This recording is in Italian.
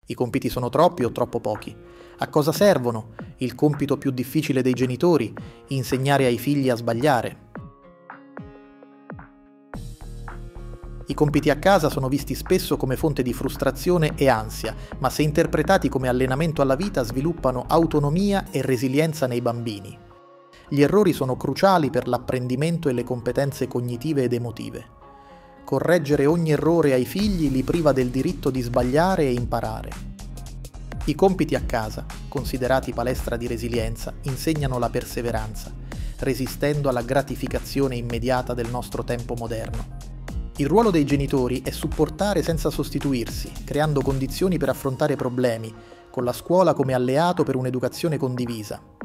I compiti sono troppi o troppo pochi? A cosa servono? Il compito più difficile dei genitori, insegnare ai figli a sbagliare. I compiti a casa sono visti spesso come fonte di frustrazione e ansia, ma se interpretati come allenamento alla vita sviluppano autonomia e resilienza nei bambini. Gli errori sono cruciali per l'apprendimento e le competenze cognitive ed emotive. Correggere ogni errore ai figli li priva del diritto di sbagliare e imparare. I compiti a casa, considerati palestra di resilienza, insegnano la perseveranza, resistendo alla gratificazione immediata del nostro tempo moderno. Il ruolo dei genitori è supportare senza sostituirsi, creando condizioni per affrontare problemi, con la scuola come alleato per un'educazione condivisa.